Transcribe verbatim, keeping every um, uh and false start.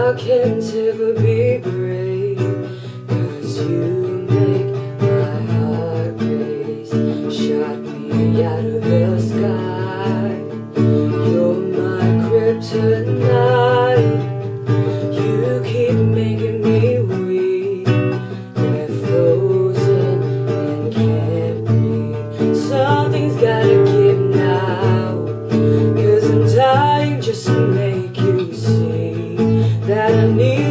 I can't ever be brave, 'cause you make my heart race. Shot me out of the sky. You're my kryptonite. You keep making me weak. We're frozen and can't breathe. Something's gotta give now, 'cause I'm dying just to make you see that I need